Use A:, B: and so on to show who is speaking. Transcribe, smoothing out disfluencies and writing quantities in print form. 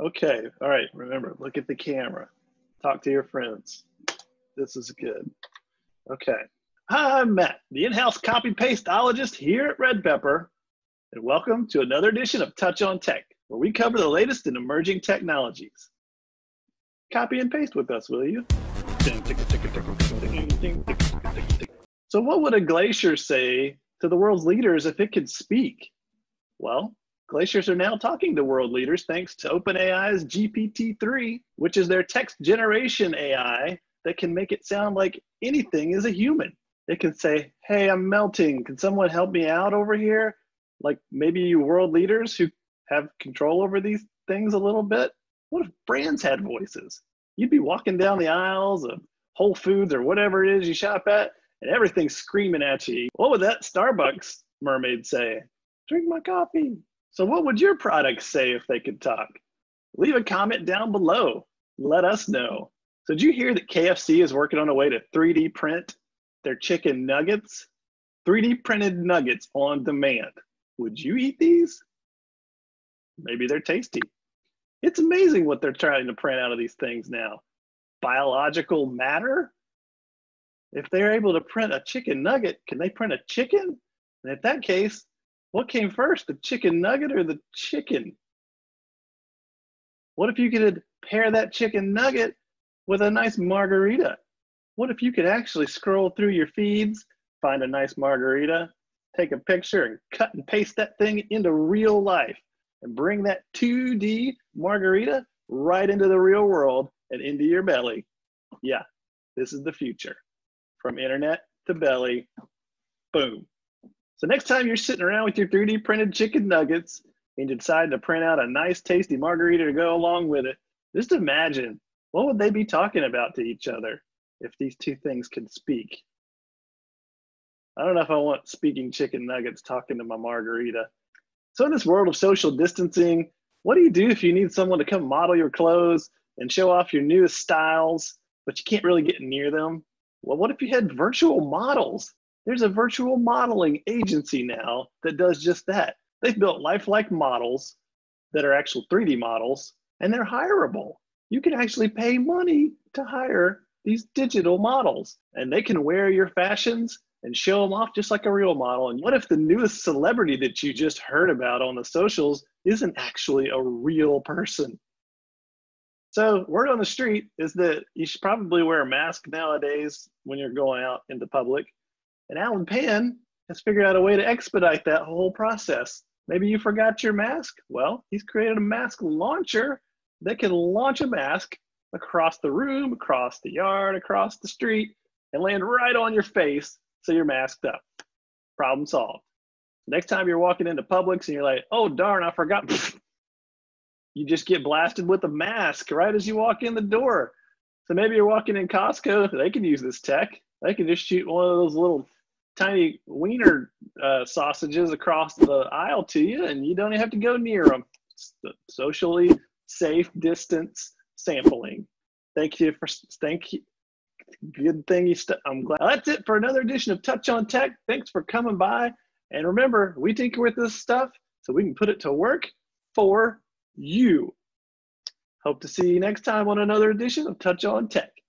A: Okay, all right, remember, look at the camera. Talk to your friends. This is good. Okay. Hi, I'm Matt, the in-house copy-paste-ologist here at Red Pepper, and welcome to another edition of Touch on Tech, where we cover the latest in emerging technologies. Copy and paste with us, will you? So what would a glacier say to the world's leaders if it could speak? Well, glaciers are now talking to world leaders thanks to OpenAI's GPT-3, which is their text generation AI that can make it sound like anything is a human. It can say, hey, I'm melting. Can someone help me out over here? Like maybe you world leaders who have control over these things a little bit. What if brands had voices? You'd be walking down the aisles of Whole Foods or whatever it is you shop at, and everything's screaming at you. What would that Starbucks mermaid say? Drink my coffee. So what would your products say if they could talk? Leave a comment down below. Let us know. So did you hear that KFC is working on a way to 3D print their chicken nuggets? 3D printed nuggets on demand. Would you eat these? Maybe they're tasty. It's amazing what they're trying to print out of these things now. Biological matter? If they're able to print a chicken nugget, can they print a chicken? And in that case, what came first, the chicken nugget or the chicken? What if you could pair that chicken nugget with a nice margarita? What if you could actually scroll through your feeds, find a nice margarita, take a picture and cut and paste that thing into real life and bring that 2D margarita right into the real world and into your belly? Yeah, this is the future. From internet to belly, boom. So next time you're sitting around with your 3D printed chicken nuggets and you decide to print out a nice tasty margarita to go along with it, just imagine, what would they be talking about to each other if these two things could speak? I don't know if I want speaking chicken nuggets talking to my margarita. So in this world of social distancing, what do you do if you need someone to come model your clothes and show off your newest styles, but you can't really get near them? Well, what if you had virtual models? There's a virtual modeling agency now that does just that. They've built lifelike models that are actual 3D models, and they're hireable. You can actually pay money to hire these digital models, and they can wear your fashions and show them off just like a real model. And what if the newest celebrity that you just heard about on the socials isn't actually a real person? So word on the street is that you should probably wear a mask nowadays when you're going out into public. And Alan Pan has figured out a way to expedite that whole process. Maybe you forgot your mask. Well, he's created a mask launcher that can launch a mask across the room, across the yard, across the street, and land right on your face so you're masked up. Problem solved. Next time you're walking into Publix and you're like, oh darn, I forgot. You just get blasted with a mask right as you walk in the door. So maybe you're walking in Costco, they can use this tech. They can just shoot one of those little tiny wiener sausages across the aisle to you, and you don't even have to go near them. It's the socially safe distance sampling. Thank you. Good thing I'm glad. That's it for another edition of Touch on Tech. Thanks for coming by. And remember, we tinker with this stuff so we can put it to work for you. Hope to see you next time on another edition of Touch on Tech.